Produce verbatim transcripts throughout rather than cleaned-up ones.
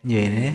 Ini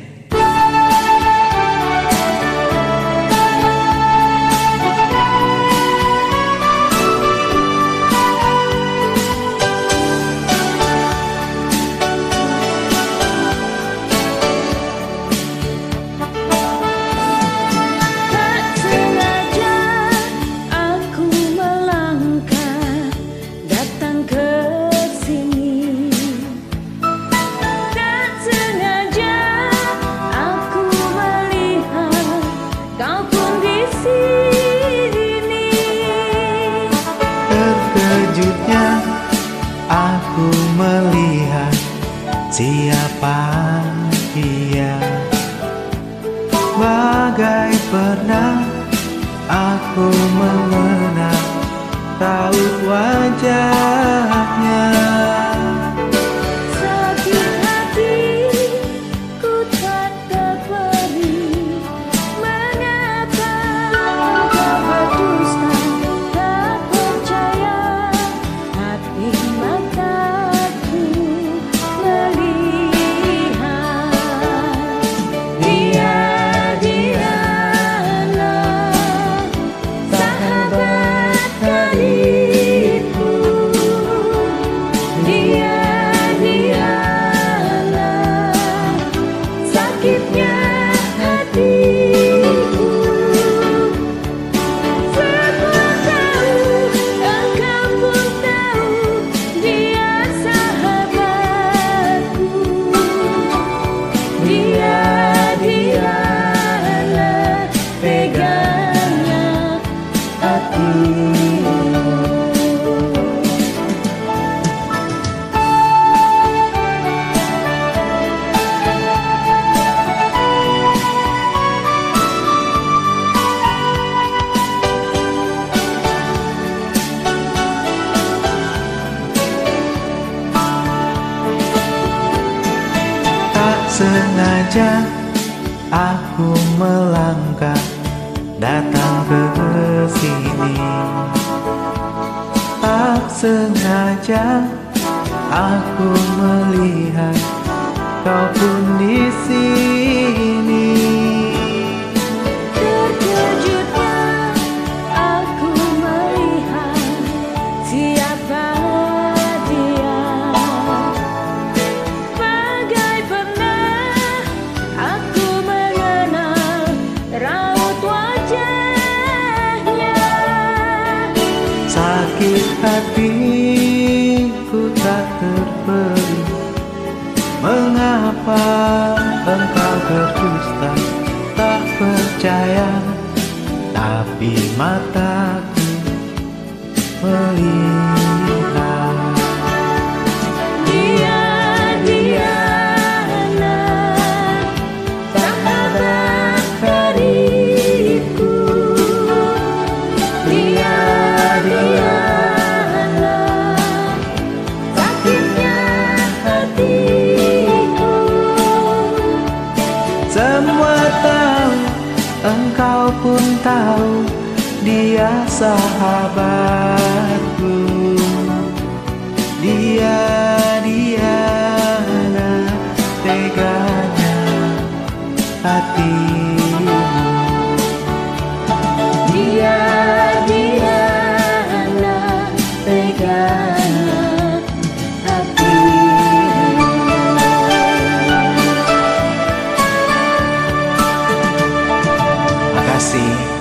terkejutnya aku melihat siapa dia. Bagai pernah aku mengenal raut wajahnya. Sakit hati ku tak terberi. Mengapa kau berdusta, tak percaya hati mataku melihat. Dia dialah sahabat karibku. Dia dialah sakitnya hatiku. Semua tahu, engkau pun tahu, dia sahabatku. Dia dialah pegangnya hatiku. Tak sengaja aku melangkah datang ke sini. Tak sengaja aku melihat kau pun di sini. Terkejutnya aku melihat siapa dia. Bagai pernah aku mengenal raut wajahnya. Sakit hatiku tak terberi. Mengapa engkau berdusta, tak percaya, tapi mataku melihat. Dia dialah sahabat karibku. Dia dialah sakitnya hatiku. Semua tahu, engkau pun tahu, dia sahabatku. Dia, dialah teganya hatimu. Dia dialah pegangnya hatiku. Makasih.